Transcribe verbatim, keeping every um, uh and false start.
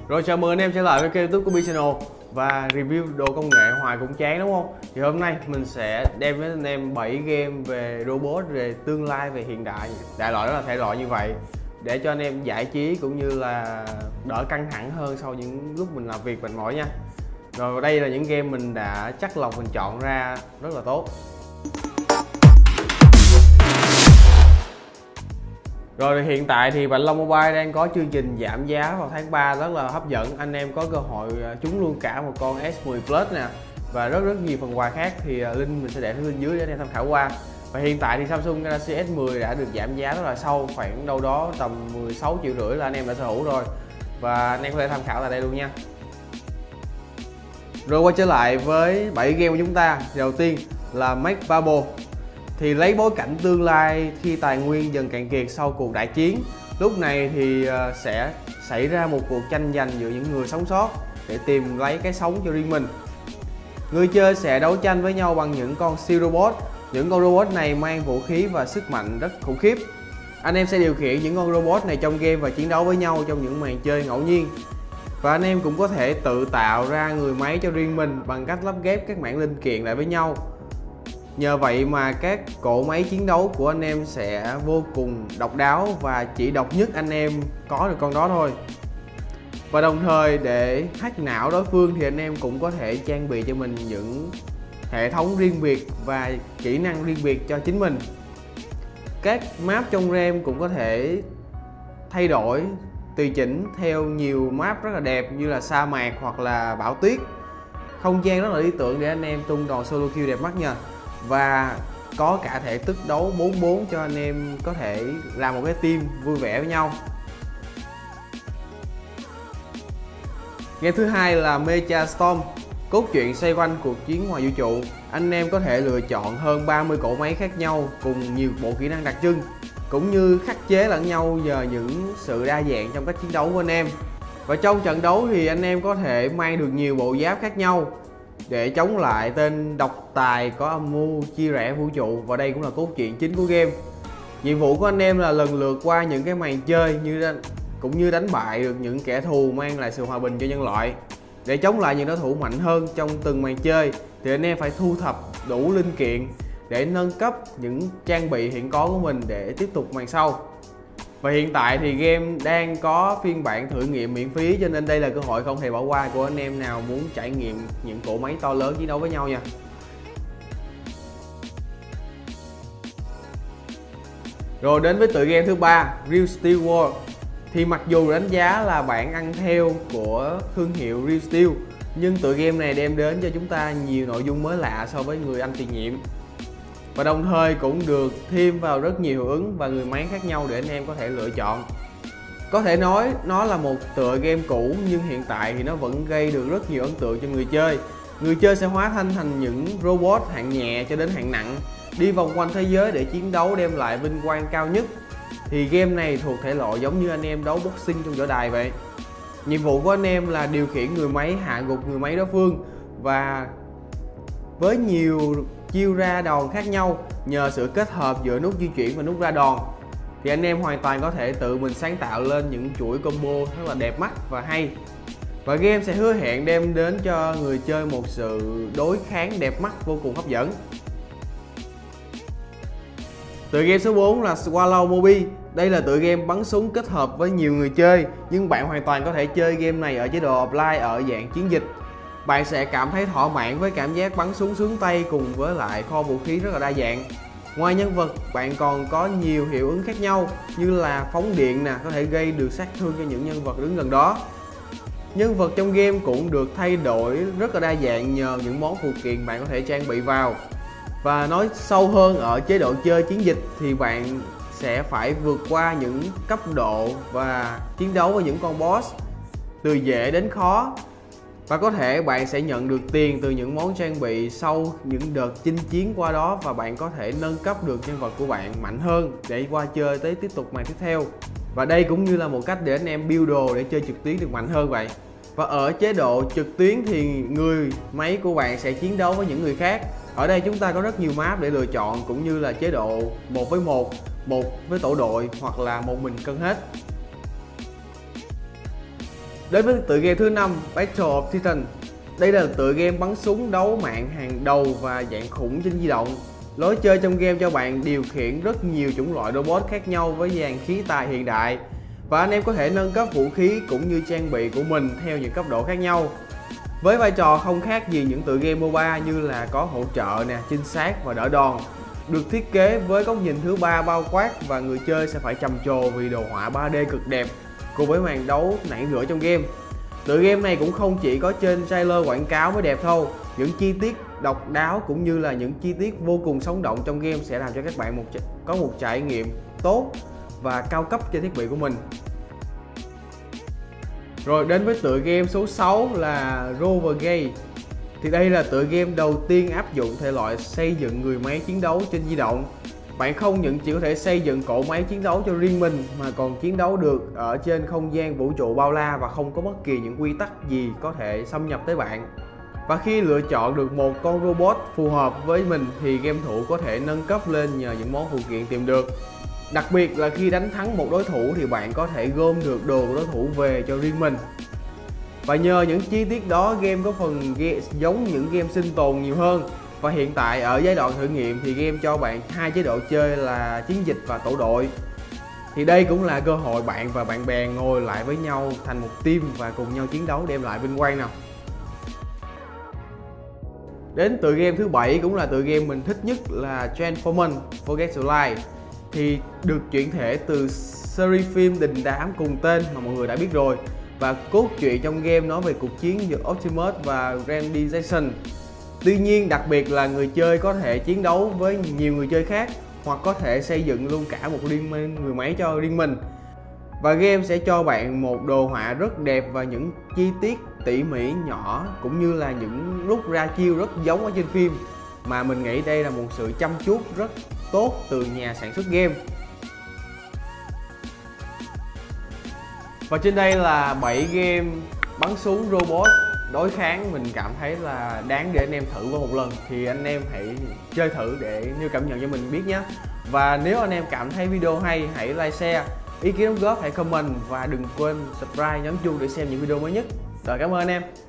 Rồi chào mừng anh em trở lại với kênh YouTube của Bchannel. Và review đồ công nghệ hoài cũng chán đúng không? Thì hôm nay mình sẽ đem với anh em bảy game về robot, về tương lai, về hiện đại, đại loại đó là thể loại như vậy, để cho anh em giải trí cũng như là đỡ căng thẳng hơn sau những lúc mình làm việc mệt mỏi nha. Rồi đây là những game mình đã chắc lọc, mình chọn ra rất là tốt. Rồi hiện tại thì Bạch Long Mobile đang có chương trình giảm giá vào tháng ba rất là hấp dẫn. Anh em có cơ hội trúng luôn cả một con S mười Plus nè, và rất rất nhiều phần quà khác. Thì link mình sẽ để phía bên dưới để anh em tham khảo qua. Và hiện tại thì Samsung Galaxy S mười đã được giảm giá rất là sâu, khoảng đâu đó tầm mười sáu triệu rưỡi là anh em đã sở hữu rồi. Và anh em có thể tham khảo tại đây luôn nha. Rồi quay trở lại với bảy game của chúng ta. Đầu tiên là Make Bubble. Thì lấy bối cảnh tương lai khi tài nguyên dần cạn kiệt sau cuộc đại chiến, lúc này thì sẽ xảy ra một cuộc tranh giành giữa những người sống sót để tìm lấy cái sống cho riêng mình. Người chơi sẽ đấu tranh với nhau bằng những con siêu robot. Những con robot này mang vũ khí và sức mạnh rất khủng khiếp. Anh em sẽ điều khiển những con robot này trong game và chiến đấu với nhau trong những màn chơi ngẫu nhiên. Và anh em cũng có thể tự tạo ra người máy cho riêng mình bằng cách lắp ghép các mảng linh kiện lại với nhau. Nhờ vậy mà các cỗ máy chiến đấu của anh em sẽ vô cùng độc đáo và chỉ độc nhất anh em có được con đó thôi. Và đồng thời để hack não đối phương thì anh em cũng có thể trang bị cho mình những hệ thống riêng biệt và kỹ năng riêng biệt cho chính mình. Các map trong RAM cũng có thể thay đổi, tùy chỉnh theo nhiều map rất là đẹp như là sa mạc hoặc là bão tuyết. Không gian rất là lý tưởng để anh em tung đòn solo kill đẹp mắt nha. Và có cả thể thức đấu bốn bốn cho anh em có thể làm một cái team vui vẻ với nhau. Game thứ hai là Mecha Storm. Cốt truyện xoay quanh cuộc chiến ngoài vũ trụ. Anh em có thể lựa chọn hơn ba mươi cỗ máy khác nhau cùng nhiều bộ kỹ năng đặc trưng, cũng như khắc chế lẫn nhau nhờ những sự đa dạng trong cách chiến đấu của anh em. Và trong trận đấu thì anh em có thể mang được nhiều bộ giáp khác nhau để chống lại tên độc tài có âm mưu chia rẽ vũ trụ. Và đây cũng là cốt truyện chính của game. Nhiệm vụ của anh em là lần lượt qua những cái màn chơi như cũng như đánh bại được những kẻ thù mang lại sự hòa bình cho nhân loại. Để chống lại những đối thủ mạnh hơn trong từng màn chơi thì anh em phải thu thập đủ linh kiện để nâng cấp những trang bị hiện có của mình để tiếp tục màn sau. Và hiện tại thì game đang có phiên bản thử nghiệm miễn phí, cho nên đây là cơ hội không thể bỏ qua của anh em nào muốn trải nghiệm những cỗ máy to lớn chiến đấu với nhau nha. Rồi đến với tựa game thứ ba, Real Steel World. Thì mặc dù đánh giá là bản ăn theo của thương hiệu Real Steel, nhưng tựa game này đem đến cho chúng ta nhiều nội dung mới lạ so với người anh tiền nhiệm. Và đồng thời cũng được thêm vào rất nhiều hiệu ứng và người máy khác nhau để anh em có thể lựa chọn. Có thể nói nó là một tựa game cũ, nhưng hiện tại thì nó vẫn gây được rất nhiều ấn tượng cho người chơi. Người chơi sẽ hóa thân thành những robot hạng nhẹ cho đến hạng nặng, đi vòng quanh thế giới để chiến đấu đem lại vinh quang cao nhất. Thì game này thuộc thể loại giống như anh em đấu boxing trong võ đài vậy. Nhiệm vụ của anh em là điều khiển người máy hạ gục người máy đối phương, và với nhiều chiêu ra đòn khác nhau nhờ sự kết hợp giữa nút di chuyển và nút ra đòn thì anh em hoàn toàn có thể tự mình sáng tạo lên những chuỗi combo rất là đẹp mắt và hay. Và game sẽ hứa hẹn đem đến cho người chơi một sự đối kháng đẹp mắt vô cùng hấp dẫn. Tựa game số bốn là Swallow Mobi. Đây là tựa game bắn súng kết hợp với nhiều người chơi, nhưng bạn hoàn toàn có thể chơi game này ở chế độ offline ở dạng chiến dịch. Bạn sẽ cảm thấy thỏa mãn với cảm giác bắn súng sướng tay cùng với lại kho vũ khí rất là đa dạng. Ngoài nhân vật, bạn còn có nhiều hiệu ứng khác nhau như là phóng điện nè, có thể gây được sát thương cho những nhân vật đứng gần đó. Nhân vật trong game cũng được thay đổi rất là đa dạng nhờ những món phụ kiện bạn có thể trang bị vào. Và nói sâu hơn ở chế độ chơi chiến dịch thì bạn sẽ phải vượt qua những cấp độ và chiến đấu với những con boss từ dễ đến khó. Và có thể bạn sẽ nhận được tiền từ những món trang bị sau những đợt chinh chiến qua đó, và bạn có thể nâng cấp được nhân vật của bạn mạnh hơn để qua chơi tới tiếp tục màn tiếp theo. Và đây cũng như là một cách để anh em build đồ để chơi trực tuyến được mạnh hơn vậy. Và ở chế độ trực tuyến thì người máy của bạn sẽ chiến đấu với những người khác. Ở đây chúng ta có rất nhiều map để lựa chọn, cũng như là chế độ một với một, một với tổ đội hoặc là một mình cân hết. Đến với tựa game thứ năm, Battle of Titan. Đây là tựa game bắn súng đấu mạng hàng đầu và dạng khủng trên di động. Lối chơi trong game cho bạn điều khiển rất nhiều chủng loại robot khác nhau với dàn khí tài hiện đại, và anh em có thể nâng cấp vũ khí cũng như trang bị của mình theo những cấp độ khác nhau. Với vai trò không khác gì những tựa game MOBA như là có hỗ trợ nè, chính xác và đỡ đòn, được thiết kế với góc nhìn thứ ba bao quát, và người chơi sẽ phải trầm trồ vì đồ họa ba D cực đẹp cùng với màn đấu nảy lửa trong game. Tựa game này cũng không chỉ có trên trailer quảng cáo mới đẹp đâu, những chi tiết độc đáo cũng như là những chi tiết vô cùng sống động trong game sẽ làm cho các bạn một có một trải nghiệm tốt và cao cấp trên thiết bị của mình. Rồi đến với tựa game số sáu là Rovergate. Thì đây là tựa game đầu tiên áp dụng thể loại xây dựng người máy chiến đấu trên di động. Bạn không những chỉ có thể xây dựng cỗ máy chiến đấu cho riêng mình mà còn chiến đấu được ở trên không gian vũ trụ bao la và không có bất kỳ những quy tắc gì có thể xâm nhập tới bạn. Và khi lựa chọn được một con robot phù hợp với mình thì game thủ có thể nâng cấp lên nhờ những món phụ kiện tìm được. Đặc biệt là khi đánh thắng một đối thủ thì bạn có thể gom được đồ của đối thủ về cho riêng mình. Và nhờ những chi tiết đó, game có phần giống những game sinh tồn nhiều hơn. Và hiện tại ở giai đoạn thử nghiệm thì game cho bạn hai chế độ chơi là chiến dịch và tổ đội. Thì đây cũng là cơ hội bạn và bạn bè ngồi lại với nhau thành một team và cùng nhau chiến đấu đem lại vinh quang nào. Đến tựa game thứ bảy cũng là tựa game mình thích nhất là Transformers: Forget Your Life. Thì được chuyển thể từ series phim đình đám cùng tên mà mọi người đã biết rồi. Và cốt truyện trong game nói về cuộc chiến giữa Optimus và Randy Jackson. Tuy nhiên đặc biệt là người chơi có thể chiến đấu với nhiều người chơi khác, hoặc có thể xây dựng luôn cả một liên minh người máy cho riêng mình. Và game sẽ cho bạn một đồ họa rất đẹp và những chi tiết tỉ mỉ nhỏ, cũng như là những lúc ra chiêu rất giống ở trên phim. Mà mình nghĩ đây là một sự chăm chút rất tốt từ nhà sản xuất game. Và trên đây là bảy game bắn súng robot đối kháng mình cảm thấy là đáng để anh em thử qua một lần. Thì anh em hãy chơi thử để nêu cảm nhận cho mình biết nhé. Và nếu anh em cảm thấy video hay, hãy like, share, ý kiến đóng góp hãy comment, và đừng quên subscribe, nhấn chuông để xem những video mới nhất. Rồi, cảm ơn anh em.